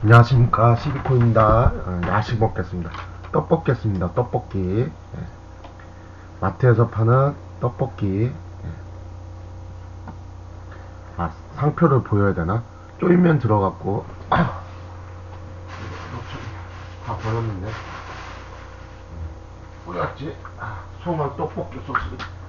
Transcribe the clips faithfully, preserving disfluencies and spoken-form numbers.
안녕하십니까, 시비코입니다. 어, 야식 먹겠습니다. 떡볶이 했습니다. 떡볶이. 예. 마트에서 파는 떡볶이. 예. 아, 상표를 보여야 되나? 쫄면 들어갔고 다 버렸는데 뭐였지? 아, 송어 떡볶이 소스.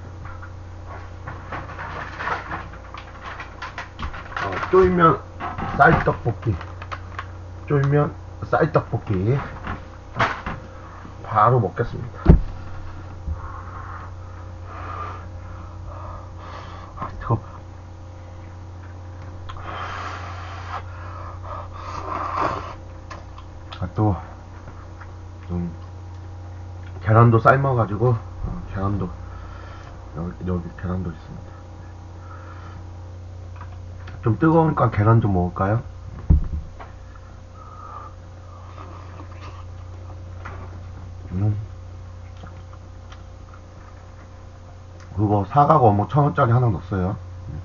어, 쫄면 쌀떡볶이. 쫄면 쌀떡볶이 바로 먹겠습니다. 아, 뜨거. 아, 또 좀 계란도 삶아가지고 어, 계란도 여기, 여기 계란도 있습니다. 좀 뜨거우니까 계란 좀 먹을까요? 음. 그거 사과가 어묵 천 원짜리 하나 넣었어요.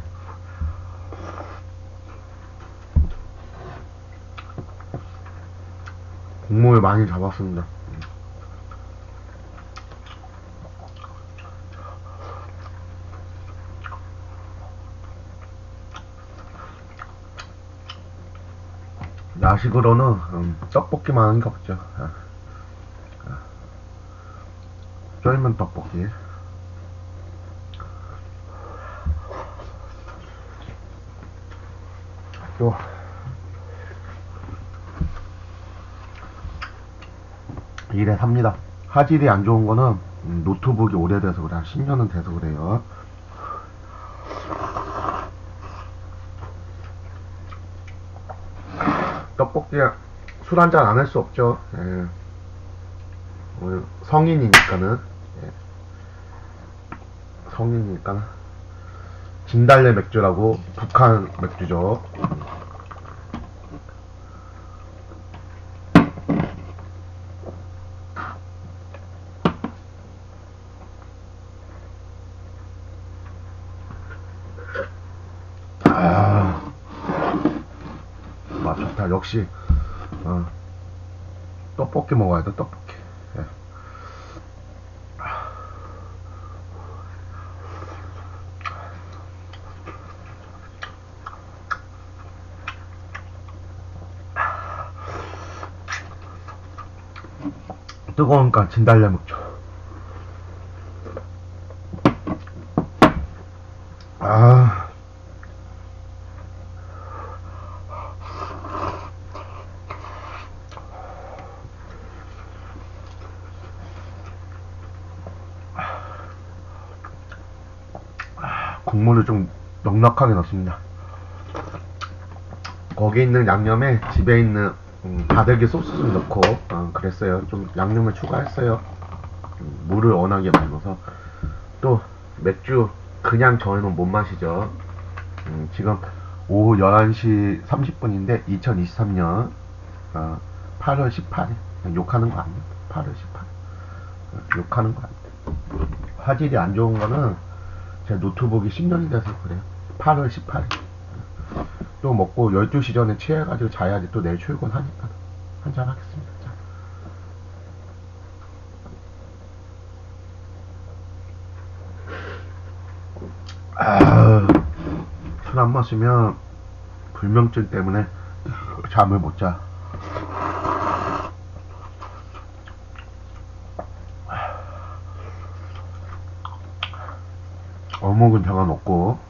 국물 많이 잡았습니다. 야식으로는 음, 떡볶이만 하는 게 없죠. 아, 아. 쫄면 떡볶이. 또 이래 삽니다. 화질이 안 좋은 거는 음, 노트북이 오래돼서 그래. 한 십 년은 돼서 그래요. 떡볶이 술 한잔 안 할 수 없죠. 예. 오늘 성인이니까는 예. 성인이니까는 진달래 맥주라고 북한 맥주죠. 아, 맛 좋다. 역시 어, 떡볶이 먹어야 돼. 떡볶이. 예. 뜨거우니까 진달래 맥주. 아, 국물을 좀 넉넉하게 넣습니다. 거기 있는 양념에 집에 있는 음, 다대기 소스 좀 넣고 어, 그랬어요. 좀 양념을 추가했어요. 음, 물을 워낙에 많이 넣어서. 또 맥주 그냥 저희는 못 마시죠. 음, 지금 오후 열한 시 삼십 분인데 이천이십삼 년 어, 팔월 십팔 일. 욕하는 거 아니야? 팔월 십팔 일. 어, 욕하는 거 아니야. 화질이 안 좋은 거는 제 노트북이 십 년이 돼서 그래요. 팔월 십팔 일. 또 먹고 열두 시 전에 취해가지고 자야지. 또 내일 출근하니까 한잔 하겠습니다. 아, 술 안 마시면 불면증 때문에 잠을 못 자. 어묵은 제가 먹고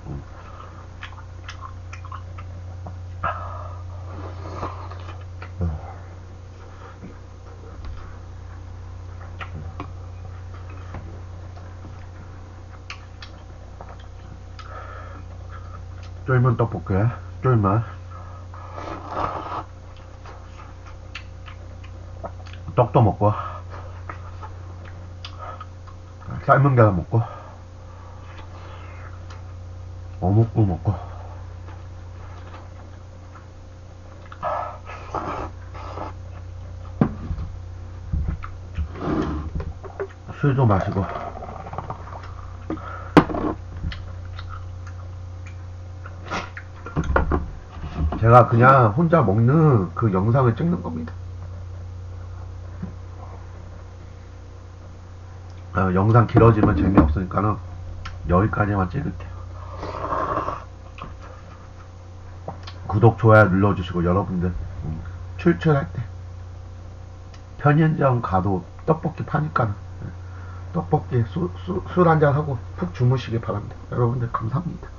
쫄면 떡볶이, 쫄면 떡도 먹고 삶은 계란 먹고 어묵도 먹고 술도 마시고 제가 그냥 혼자 먹는 그 영상을 찍는 겁니다. 어, 영상 길어지면 재미없으니까는 여기까지만 찍을게요. 구독, 좋아요 눌러주시고 여러분들 음, 출출할 때 편의점 가도 떡볶이 파니까 떡볶이 술 한잔 하고 푹 주무시길 바랍니다. 여러분들 감사합니다.